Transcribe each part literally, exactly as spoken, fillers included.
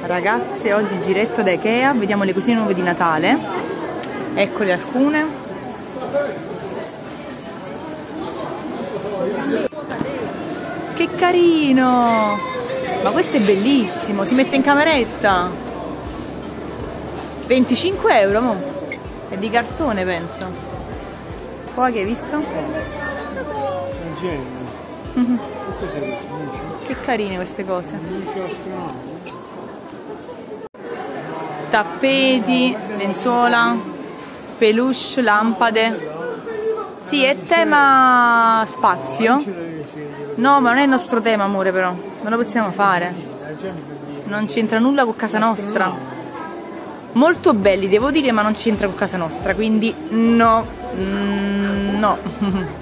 Ragazze, oggi giretto da Ikea, vediamo le cosine nuove di Natale. Eccole alcune. Che carino! Ma questo è bellissimo, si mette in cameretta. venticinque euro, mo? È di cartone, penso. Poi che hai visto? Un genio. Mm-hmm. Che Che carine queste cose. Tappeti, lenzuola, peluche, lampade. Sì, è tema spazio. No, ma non è il nostro tema, amore, però. Non lo possiamo fare. Non c'entra nulla con casa nostra. Molto belli, devo dire, ma non c'entra con casa nostra, quindi no. Mm, no.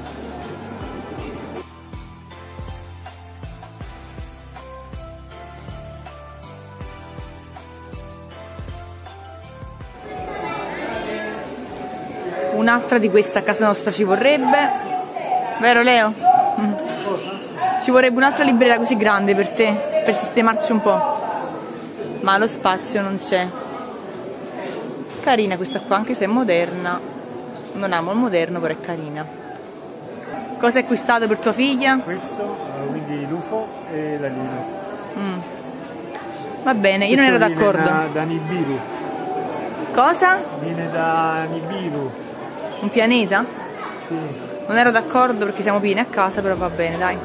Un'altra di questa a casa nostra ci vorrebbe, vero Leo? Mm. Ci vorrebbe un'altra libreria così grande per te, per sistemarci un po', ma lo spazio non c'è. Carina questa qua, anche se è moderna. Non amo il moderno, però è carina. Cosa hai acquistato per tua figlia? Questo, quindi l'U F O e la Lino. Mm. Va bene, io Questo non ero d'accordo. Da, da Nibiru. Cosa? Viene da Nibiru. Un pianeta? Sì. Non ero d'accordo perché siamo pieni a casa, però va bene, dai.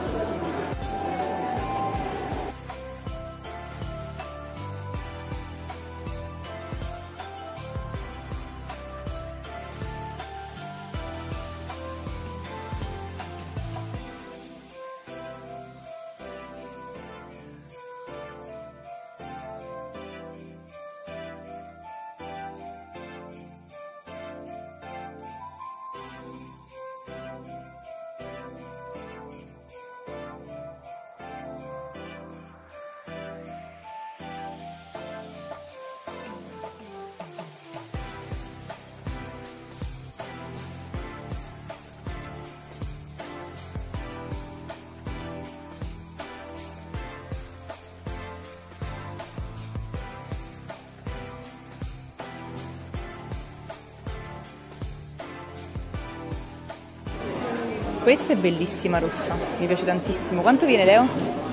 Questa è bellissima rossa, mi piace tantissimo. Quanto viene, Leo?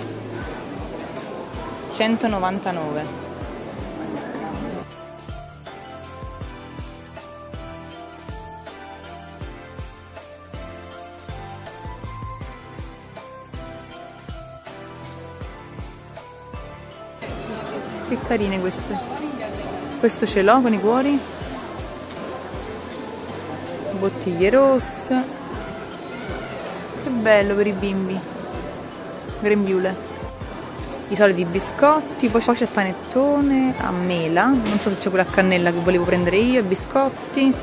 centonovantanove. Che carine queste. Questo ce l'ho con i cuori. Bottiglie rosse. Che bello per i bimbi. Grembiule. I soliti biscotti, poi c'è il panettone a mela, non so se c'è quella a cannella che volevo prendere io, i biscotti.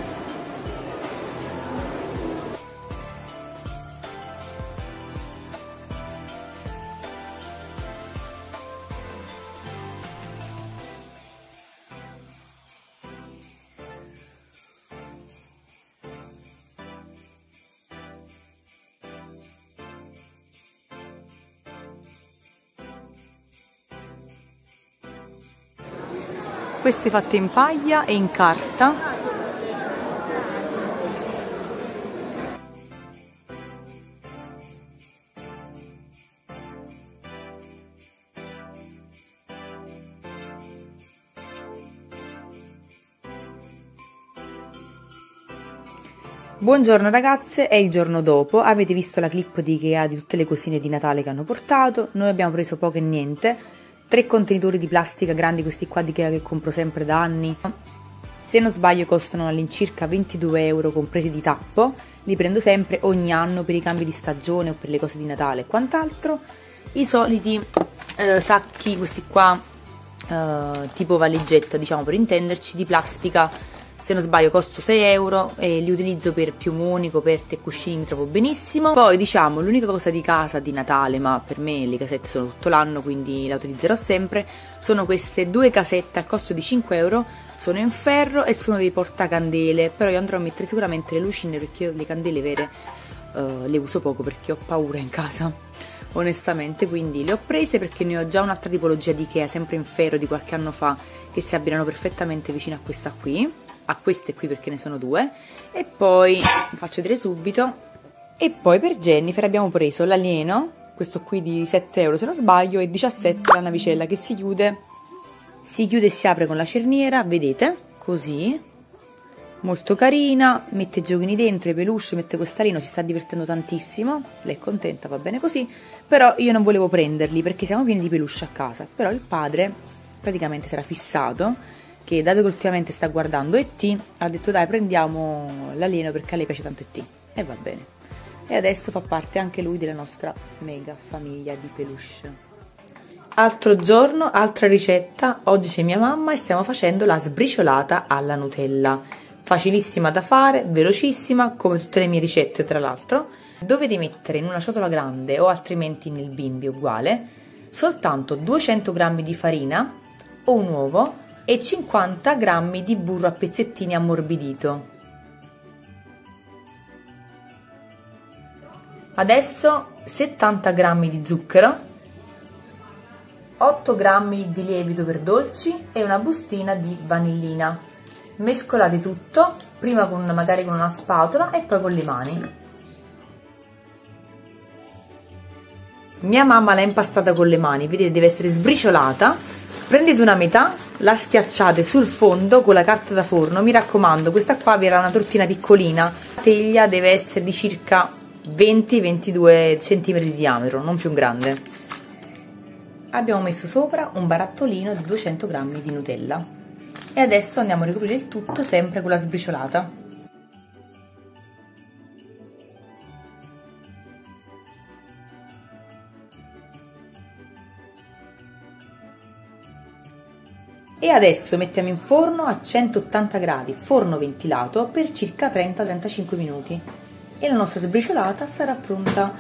Queste fatte in paglia e in carta. Buongiorno ragazze, è il giorno dopo, avete visto la clip di Ikea di tutte le cosine di Natale che hanno portato, noi abbiamo preso poco e niente, tre contenitori di plastica grandi, questi qua di Ikea che compro sempre da anni, se non sbaglio costano all'incirca ventidue euro compresi di tappo, li prendo sempre ogni anno per i cambi di stagione o per le cose di Natale e quant'altro, i soliti eh, sacchi, questi qua eh, tipo valigetta diciamo per intenderci, di plastica. Se non sbaglio costo sei euro e li utilizzo per piumoni, coperte e cuscini, mi trovo benissimo. Poi diciamo l'unica cosa di casa di Natale, ma per me le casette sono tutto l'anno quindi la utilizzerò sempre, sono queste due casette al costo di cinque euro, sono in ferro e sono dei portacandele, però io andrò a mettere sicuramente le lucine perché io le candele vere uh, le uso poco perché ho paura in casa, onestamente, quindi le ho prese perché ne ho già un'altra tipologia di Ikea, sempre in ferro di qualche anno fa, che si abbinano perfettamente vicino a questa qui, a queste qui perché ne sono due, e poi vi faccio vedere subito. E poi per Jennifer abbiamo preso l'alieno, questo qui di sette euro se non sbaglio, e diciassette la navicella che si chiude, si chiude e si apre con la cerniera, vedete, così, molto carina, mette i giochini dentro, i peluche, mette quest'alieno, si sta divertendo tantissimo, lei è contenta, va bene così, però io non volevo prenderli perché siamo pieni di peluche a casa, però il padre praticamente si era fissato, che dato che ultimamente sta guardando E T, ha detto dai prendiamo l'alieno perché a lei piace tanto E T, e va bene. E adesso fa parte anche lui della nostra mega famiglia di peluche. Altro giorno, altra ricetta, oggi c'è mia mamma e stiamo facendo la sbriciolata alla Nutella. Facilissima da fare, velocissima, come tutte le mie ricette tra l'altro. Dovete mettere in una ciotola grande o altrimenti nel bimbi uguale, soltanto duecento grammi di farina o un uovo e cinquanta grammi di burro a pezzettini ammorbidito. Adesso settanta grammi di zucchero, otto grammi di lievito per dolci e una bustina di vanillina. Mescolate tutto, prima con, magari con una spatola e poi con le mani. Mia mamma l'ha impastata con le mani, vedete deve essere sbriciolata. Prendete una metà, la schiacciate sul fondo con la carta da forno, mi raccomando questa qua vi era una tortina piccolina, la teglia deve essere di circa venti ventidue centimetri di diametro, non più grande. Abbiamo messo sopra un barattolino di duecento grammi di Nutella e adesso andiamo a ricoprire il tutto sempre con la sbriciolata. E adesso mettiamo in forno a centottanta gradi, forno ventilato, per circa trenta trentacinque minuti. E la nostra sbriciolata sarà pronta.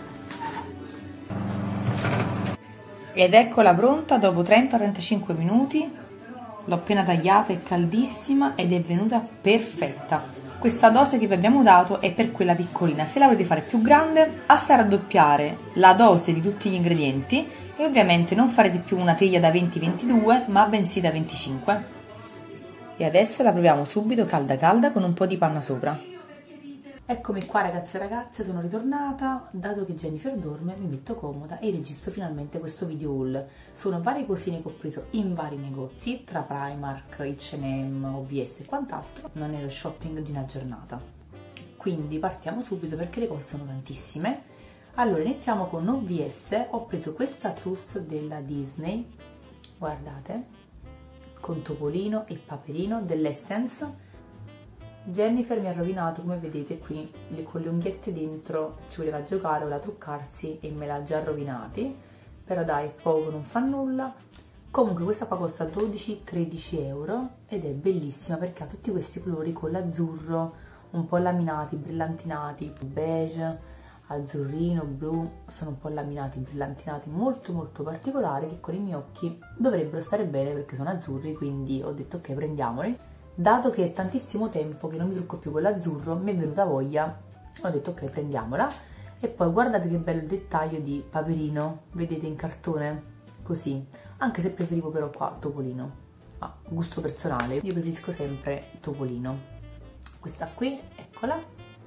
Ed eccola pronta dopo trenta trentacinque minuti. L'ho appena tagliata, è caldissima ed è venuta perfetta. Questa dose che vi abbiamo dato è per quella piccolina, se la volete fare più grande basta raddoppiare la dose di tutti gli ingredienti e ovviamente non farete più una teglia da venti ventidue ma bensì da venticinque. E adesso la proviamo subito calda calda con un po' di panna sopra. Eccomi qua ragazze e ragazze, sono ritornata, dato che Jennifer dorme mi metto comoda e registro finalmente questo video haul. Sono varie cosine che ho preso in vari negozi, tra Primark, H and M, O V S e quant'altro. Non è lo shopping di una giornata. Quindi partiamo subito perché le costano tantissime. Allora iniziamo con O V S, ho preso questa trousse della Disney, guardate, con topolino e paperino dell'Essence. Jennifer mi ha rovinato, come vedete qui, le, con le unghiette dentro ci voleva giocare, voleva truccarsi e me l'ha già rovinati, però dai, è poco, non fa nulla. Comunque questa qua costa dodici tredici euro ed è bellissima perché ha tutti questi colori con l'azzurro, un po' laminati, brillantinati, beige, azzurrino, blu, sono un po' laminati, brillantinati, molto molto particolari che con i miei occhi dovrebbero stare bene perché sono azzurri, quindi ho detto ok, prendiamoli. Dato che è tantissimo tempo che non mi trucco più con l'azzurro, mi è venuta voglia, ho detto ok, prendiamola. E poi guardate che bello dettaglio di paperino, vedete in cartone, così, anche se preferivo però qua topolino, ma gusto personale, io preferisco sempre topolino. Questa qui, eccola.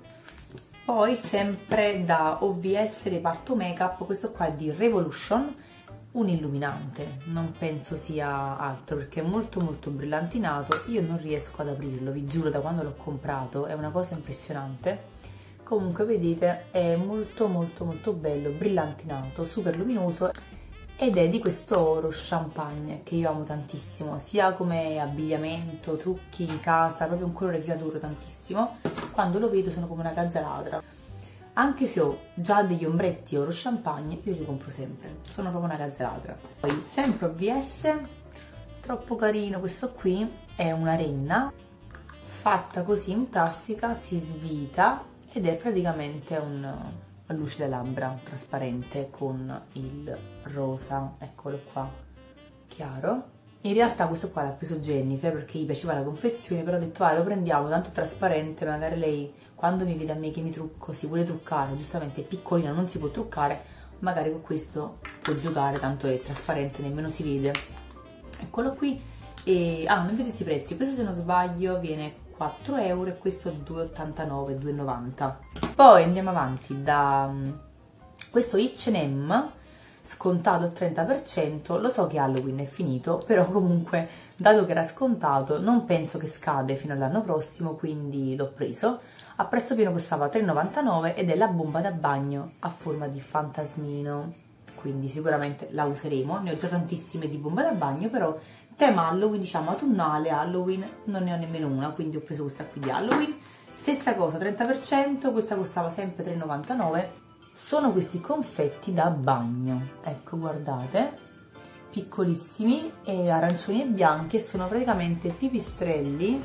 Poi sempre da O V S reparto make-up, questo qua è di Revolution, un illuminante, non penso sia altro perché è molto molto brillantinato, io non riesco ad aprirlo, vi giuro, da quando l'ho comprato è una cosa impressionante. Comunque vedete è molto molto molto bello, brillantinato, super luminoso ed è di questo oro champagne che io amo tantissimo, sia come abbigliamento, trucchi in casa, proprio un colore che io adoro tantissimo. Quando lo vedo sono come una gazzaladra. Anche se ho già degli ombretti oro champagne, io li compro sempre, sono proprio una gazzaladra. Poi sempre O V S, troppo carino questo qui, è una renna fatta così in plastica, si svita ed è praticamente un luce da labbra trasparente con il rosa, eccolo qua, chiaro, In realtà questo qua l'ha preso Jennifer perché gli piaceva la confezione, però ho detto vai, lo prendiamo, tanto è trasparente, magari lei quando mi vede a me che mi trucco, si vuole truccare, giustamente è piccolina, non si può truccare, magari con questo può giocare, tanto è trasparente, nemmeno si vede. Eccolo qui. E ah, non vedo tutti i prezzi, questo se non sbaglio viene quattro euro e questo due e ottantanove, due e novanta. Poi andiamo avanti da um, questo H and M scontato al trenta per cento. Lo so che Halloween è finito, però comunque dato che era scontato non penso che scade fino all'anno prossimo, quindi l'ho preso. A prezzo pieno costava tre e novantanove ed è la bomba da bagno a forma di fantasmino, quindi sicuramente la useremo. Ne ho già tantissime di bomba da bagno, però tema Halloween, diciamo autunnale, Halloween, non ne ho nemmeno una, quindi ho preso questa qui di Halloween. Stessa cosa, trenta per cento, questa costava sempre tre e novantanove. Sono questi confetti da bagno, ecco guardate, piccolissimi e arancioni e bianchi, e sono praticamente pipistrelli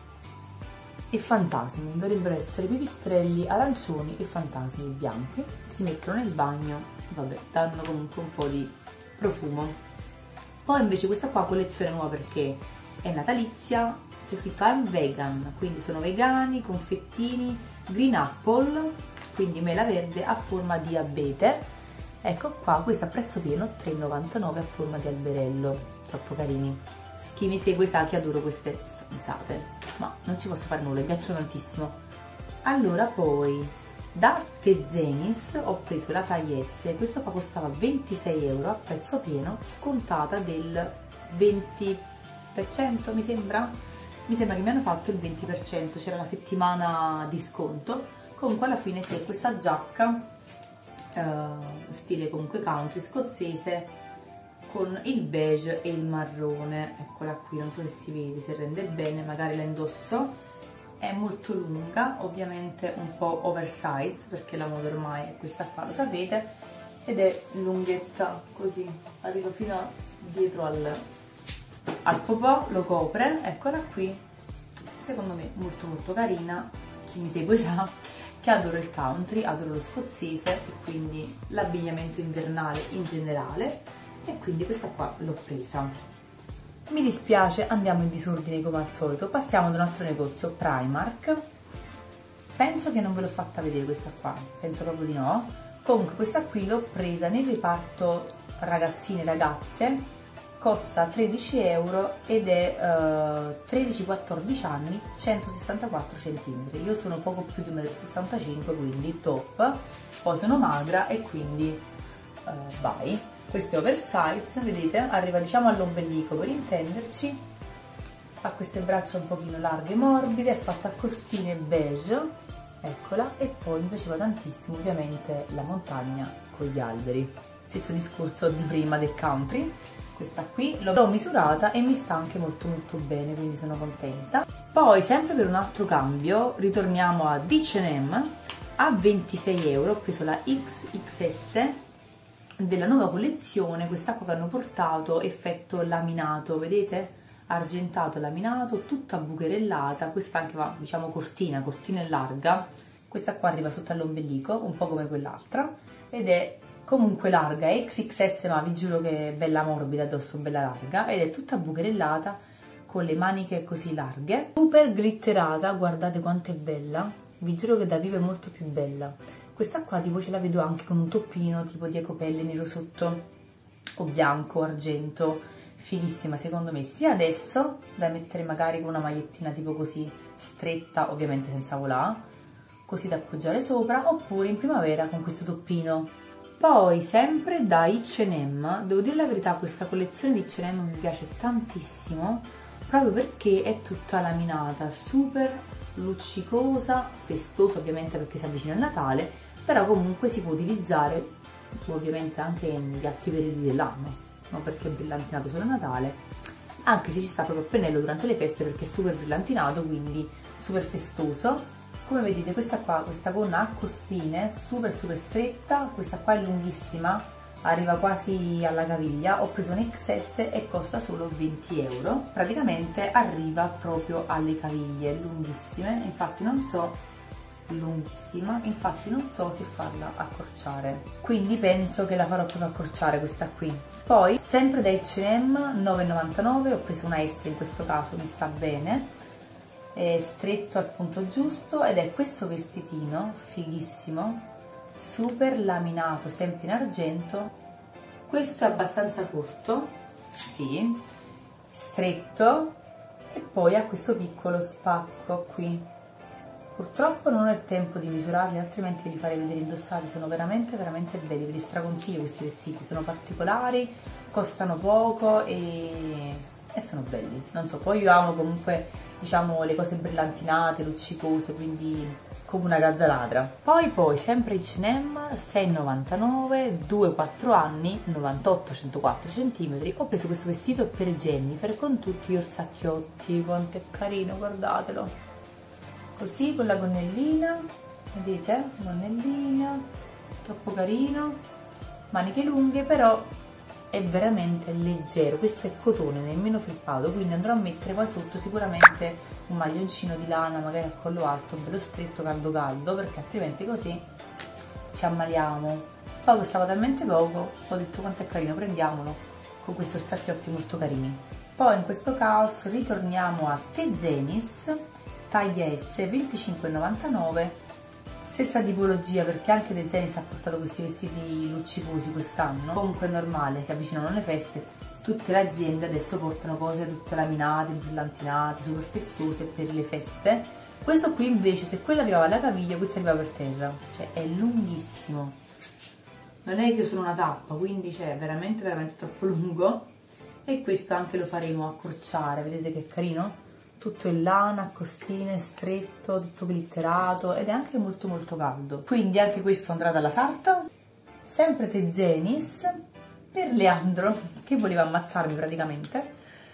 e fantasmi. Dovrebbero essere pipistrelli arancioni e fantasmi bianchi, si mettono nel bagno, vabbè, danno comunque un po' di profumo. Poi invece questa qua collezione nuova perché è natalizia, c'è scritto I'm vegan, quindi sono vegani, confettini, green apple, quindi mela verde a forma di abete. Ecco qua, questo a prezzo pieno tre e novantanove a forma di alberello, troppo carini. Chi mi segue sa che adoro queste stronzate, ma non ci posso fare nulla, mi piacciono tantissimo. Allora poi da Tezenis ho preso la taglia S, questo qua costava ventisei euro, a prezzo pieno scontata del venti per cento mi sembra, mi sembra che mi hanno fatto il venti per cento, c'era la settimana di sconto. Comunque alla fine c'è questa giacca eh, stile comunque country scozzese con il beige e il marrone, eccola qui, non so se si vede, se rende bene, magari la indosso. È molto lunga, ovviamente un po' oversize perché la moda ormai è questa qua, lo sapete, ed è lunghetta così, arriva fino a dietro al, al popò, lo copre, eccola qui. Secondo me molto molto carina, chi mi segue sa che adoro il country, adoro lo scozzese e quindi l'abbigliamento invernale in generale, e quindi questa qua l'ho presa. Mi dispiace, andiamo in disordine come al solito, passiamo ad un altro negozio, Primark. Penso che non ve l'ho fatta vedere questa qua, penso proprio di no. Comunque questa qui l'ho presa nel reparto ragazzine e ragazze, costa tredici euro ed è uh, tredici quattordici anni, centosessantaquattro centimetri. Io sono poco più di uno virgola sessantacinque, quindi top. Poi sono magra e quindi uh, vai. Questo è oversize, vedete? Arriva diciamo all'ombelico per intenderci. Ha queste braccia un pochino larghe e morbide, è fatta a costine beige, eccola. E poi mi piaceva tantissimo ovviamente la montagna con gli alberi. Stesso discorso di prima del country. Questa qui l'ho misurata e mi sta anche molto molto bene, quindi sono contenta. Poi sempre per un altro cambio ritorniamo a H and M. A ventisei euro ho preso la X X S della nuova collezione, questa qua che hanno portato effetto laminato, vedete? Argentato laminato, tutta bucherellata. Questa anche va diciamo cortina, cortina è larga, questa qua arriva sotto all'ombelico un po' come quell'altra ed è comunque larga, è X X S, ma vi giuro che è bella morbida addosso, bella larga, ed è tutta bucherellata con le maniche così larghe, super glitterata, guardate quanto è bella, vi giuro che da vivo è molto più bella. Questa qua tipo ce la vedo anche con un toppino tipo di ecopelle nero sotto o bianco, argento, fighissima secondo me, sia adesso da mettere magari con una magliettina tipo così stretta, ovviamente senza volà, così da appoggiare sopra, oppure in primavera con questo toppino. Poi sempre da H and M, devo dire la verità, questa collezione di H and M mi piace tantissimo proprio perché è tutta laminata, super luccicosa, festosa ovviamente perché si avvicina il Natale, però comunque si può utilizzare ovviamente anche negli altri periodi dell'anno, non perché è brillantinato solo a Natale, anche se ci sta proprio a pennello durante le feste perché è super brillantinato, quindi super festoso. Come vedete questa qua, questa gonna a costine, super super stretta, questa qua è lunghissima, arriva quasi alla caviglia, ho preso un X S e costa solo venti euro, praticamente arriva proprio alle caviglie, lunghissime, infatti non so lunghissima, infatti non so se farla accorciare, quindi penso che la farò proprio accorciare questa qui. Poi sempre da acca e emme nove e novantanove, ho preso una S in questo caso, mi sta bene, è stretto al punto giusto ed è questo vestitino fighissimo, super laminato, sempre in argento. Questo è abbastanza corto, sì, stretto, e poi ha questo piccolo spacco qui. Purtroppo non ho il tempo di misurarli, altrimenti ve li farei vedere indossati, sono veramente veramente belli, ve li straconsiglio questi vestiti, sono particolari, costano poco e, e sono belli, non so, poi io amo comunque, diciamo, le cose brillantinate, luccicose, quindi come una gazza ladra. Poi poi, sempre acca e emme, sei e novantanove, due quattro anni, novantotto centoquattro centimetri, ho preso questo vestito per Jennifer con tutti gli orsacchiotti, quanto è carino, guardatelo. Così con la gonnellina, vedete? Gonnellina, troppo carino, maniche lunghe, però è veramente leggero. Questo è cotone, nemmeno felpato, quindi andrò a mettere poi sotto sicuramente un maglioncino di lana, magari a collo alto, bello stretto, caldo caldo, perché altrimenti così ci ammaliamo. Poi costava talmente poco, ho detto quanto è carino, prendiamolo, con questi orsacchiotti molto carini. Poi in questo caos ritorniamo a Tezenis, taglia S, venticinque e novantanove, stessa tipologia, perché anche Tezenis ha portato questi vestiti luccicosi quest'anno. Comunque è normale, si avvicinano le feste, tutte le aziende adesso portano cose tutte laminate, brillantinate, super festose per le feste. Questo qui invece, se quello arrivava alla caviglia, questo arrivava per terra, cioè è lunghissimo, non è che sono una tappa, quindi c'è veramente veramente troppo lungo. E questo anche lo faremo accorciare, vedete che carino? Tutto in lana, costine, stretto, tutto glitterato ed è anche molto molto caldo. Quindi anche questo andrà dalla sarta. Sempre Tezenis per Leandro, che voleva ammazzarmi praticamente,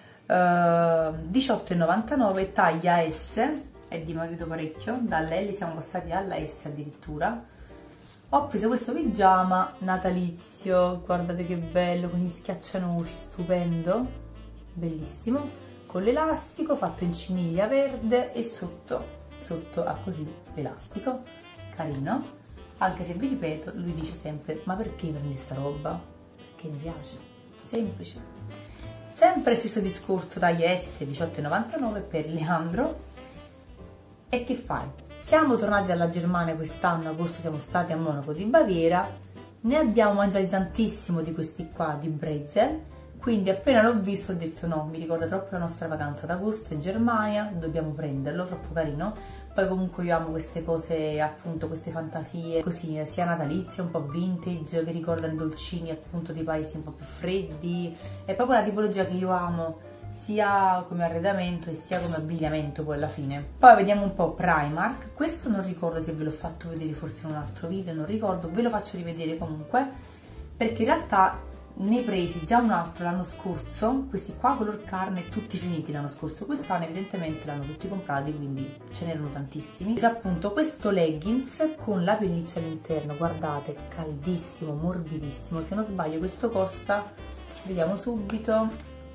uh, diciotto e novantanove, taglia S, è dimagrito parecchio, dalla L siamo passati alla S addirittura. Ho preso questo pigiama natalizio, guardate che bello, con gli schiaccianoci, stupendo, bellissimo, con l'elastico fatto in cimiglia verde e sotto, sotto ha così l'elastico, carino, anche se vi ripeto, lui dice sempre, ma perché prendi sta roba? Perché mi piace, semplice. Sempre stesso discorso, taglia S, diciotto e novantanove per Leandro. E che fai? Siamo tornati dalla Germania quest'anno, agosto siamo stati a Monaco di Baviera, ne abbiamo mangiati tantissimo di questi qua, di Brezel, quindi appena l'ho visto ho detto no, mi ricorda troppo la nostra vacanza d'agosto in Germania, dobbiamo prenderlo, troppo carino. Poi comunque io amo queste cose, appunto, queste fantasie così, sia natalizie, un po' vintage, che ricordano i dolcini appunto di paesi un po' più freddi, è proprio la tipologia che io amo, sia come arredamento e sia come abbigliamento poi alla fine. Poi vediamo un po' Primark, questo non ricordo se ve l'ho fatto vedere forse in un altro video, non ricordo, ve lo faccio rivedere comunque, perché in realtà ne presi già un altro l'anno scorso, questi qua color carne, tutti finiti l'anno scorso, quest'anno evidentemente l'hanno tutti comprati, quindi ce n'erano tantissimi. C'è appunto questo leggings con la pelliccia all'interno, guardate, caldissimo, morbidissimo, se non sbaglio questo costa, vediamo subito,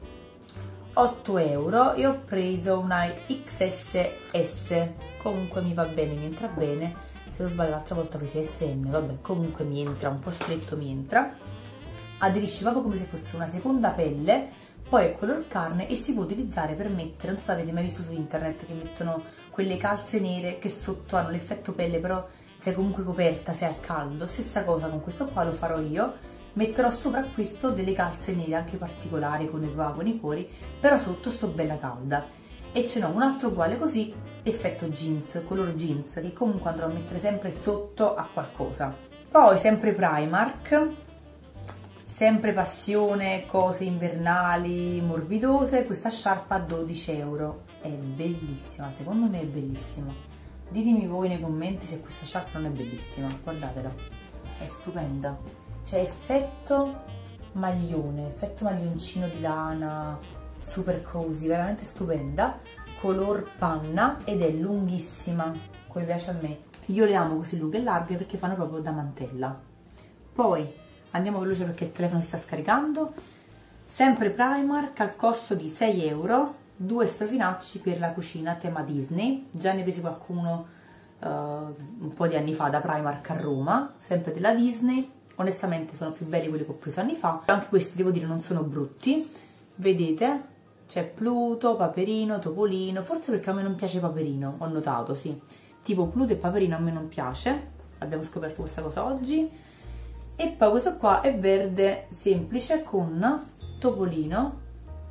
otto euro, e ho preso una X S S, comunque mi va bene, mi entra bene, se non sbaglio l'altra volta ho preso S M, vabbè, comunque mi entra, un po' stretto mi entra, aderisce proprio come se fosse una seconda pelle, poi è color carne e si può utilizzare per mettere, non so se avete mai visto su internet che mettono quelle calze nere che sotto hanno l'effetto pelle, però sei comunque coperta, sei al caldo, stessa cosa con questo qua lo farò io, metterò sopra questo delle calze nere anche particolari con i qua, con i cuori, però sotto sto bella calda, e ce n'ho un altro uguale così, effetto jeans, color jeans, che comunque andrò a mettere sempre sotto a qualcosa. Poi sempre Primark, sempre passione, cose invernali, morbidose, questa sciarpa a dodici euro, è bellissima, secondo me è bellissima. Ditemi voi nei commenti se questa sciarpa non è bellissima, guardatela, è stupenda. C'è effetto maglione, effetto maglioncino di lana, super cozy, veramente stupenda, color panna ed è lunghissima, come piace a me. Io le amo così lunghe e larghe perché fanno proprio da mantella. Poi andiamo veloce perché il telefono si sta scaricando. Sempre Primark al costo di sei euro, due strofinacci per la cucina tema Disney, già ne presi qualcuno uh, un po' di anni fa da Primark a Roma, sempre della Disney. Onestamente sono più belli quelli che ho preso anni fa, anche questi devo dire non sono brutti, vedete? C'è Pluto, Paperino, Topolino, forse perché a me non piace Paperino, ho notato, sì. Tipo Pluto e Paperino a me non piace, abbiamo scoperto questa cosa oggi. E poi questo qua è verde semplice con Topolino,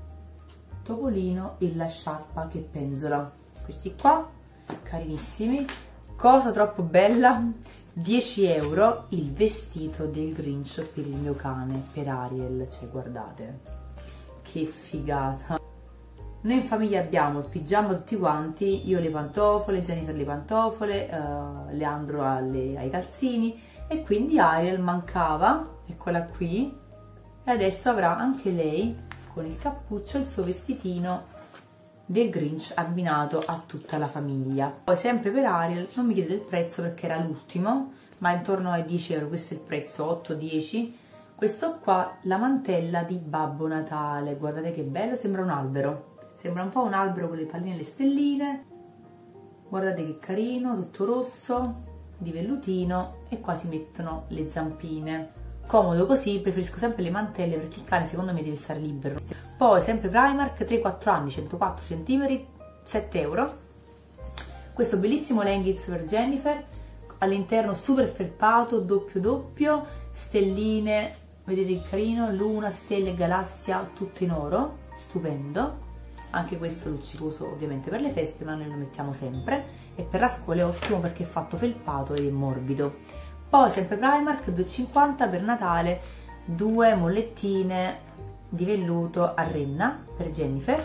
Topolino e la sciarpa che penzola. Questi qua, carinissimi. Cosa troppo bella, dieci euro il vestito del Grinch per il mio cane, per Ariel, cioè guardate, che figata. Noi in famiglia abbiamo il pigiama tutti quanti, io le pantofole, Jennifer le pantofole, uh, Leandro alle, ai calzini, e quindi Ariel mancava, eccola qui, e adesso avrà anche lei con il cappuccio il suo vestitino del Grinch abbinato a tutta la famiglia. Poi sempre per Ariel, non mi chiedete il prezzo perché era l'ultimo, ma intorno ai dieci euro, questo è il prezzo, otto dieci. Questo qua, la mantella di Babbo Natale, guardate che bello, sembra un albero. Sembra un po' un albero con le palline e le stelline, guardate che carino, tutto rosso, di vellutino, e qua si mettono le zampine. Comodo così, preferisco sempre le mantelle perché il cane secondo me deve stare libero. Poi sempre Primark, tre quattro anni, centoquattro centimetri, sette euro. Questo bellissimo leggings per Jennifer, all'interno super felpato, doppio doppio, stelline, vedete che carino, luna, stelle, galassia, tutto in oro, stupendo. Anche questo luccicoso ovviamente per le feste, ma noi lo mettiamo sempre, e per la scuola è ottimo perché è fatto felpato ed è morbido. Poi sempre Primark, due e cinquanta per Natale, due mollettine di velluto a renna per Jennifer.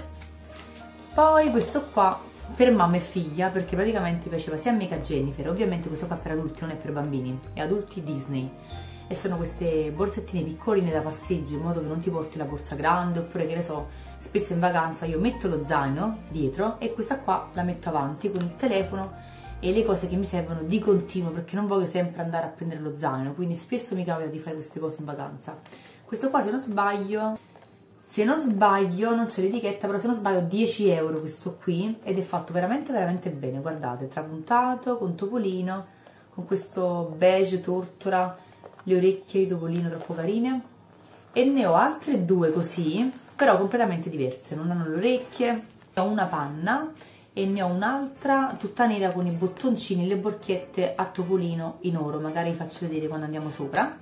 Poi questo qua per mamma e figlia, perché praticamente piaceva sia a me che a Jennifer. Ovviamente questo qua per adulti, non è per bambini, è adulti Disney. E sono queste borsettine piccoline da passeggio, in modo che non ti porti la borsa grande, oppure che ne so, spesso in vacanza io metto lo zaino dietro e questa qua la metto avanti con il telefono e le cose che mi servono di continuo, perché non voglio sempre andare a prendere lo zaino, quindi spesso mi capita di fare queste cose in vacanza. Questo qua, se non sbaglio, se non sbaglio, non c'è l'etichetta, però se non sbaglio dieci euro questo qui, ed è fatto veramente veramente bene, guardate, trapuntato, con Topolino, con questo beige tortora, le orecchie di Topolino troppo carine, e ne ho altre due così, però completamente diverse, non hanno le orecchie. Ne ho una panna e ne ho un'altra tutta nera con i bottoncini e le borchette a Topolino in oro, magari vi faccio vedere quando andiamo sopra.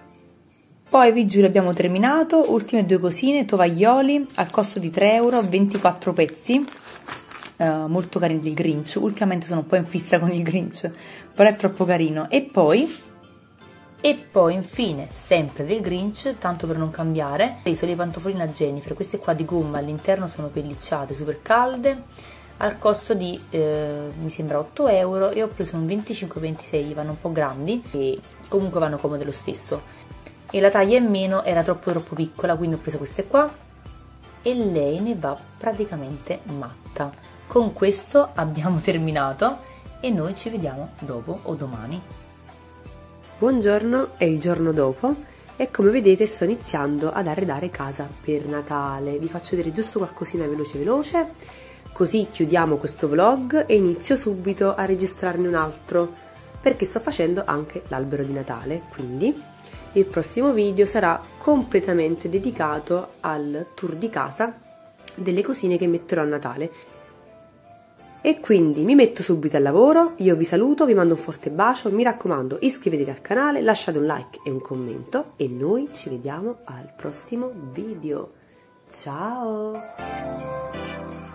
Poi vi giuro abbiamo terminato, ultime due cosine, tovaglioli al costo di tre euro, ventiquattro pezzi, eh, molto carini del Grinch. Ultimamente sono un po' in fissa con il Grinch, però è troppo carino. E poi E poi infine, sempre del Grinch, tanto per non cambiare, ho preso le pantofoline a Jennifer, queste qua di gomma, all'interno sono pellicciate, super calde, al costo di, eh, mi sembra otto euro, e ho preso un venticinque ventisei, vanno un po' grandi, e comunque vanno comode lo stesso. E la taglia in meno era troppo troppo piccola, quindi ho preso queste qua, e lei ne va praticamente matta. Con questo abbiamo terminato, e noi ci vediamo dopo o domani. Buongiorno, è il giorno dopo e come vedete sto iniziando ad arredare casa per Natale. Vi faccio vedere giusto qualcosina veloce veloce, così chiudiamo questo vlog e inizio subito a registrarne un altro, perché sto facendo anche l'albero di Natale, quindi il prossimo video sarà completamente dedicato al tour di casa delle cosine che metterò a Natale. E quindi mi metto subito al lavoro, io vi saluto, vi mando un forte bacio, mi raccomando iscrivetevi al canale, lasciate un like e un commento e noi ci vediamo al prossimo video. Ciao!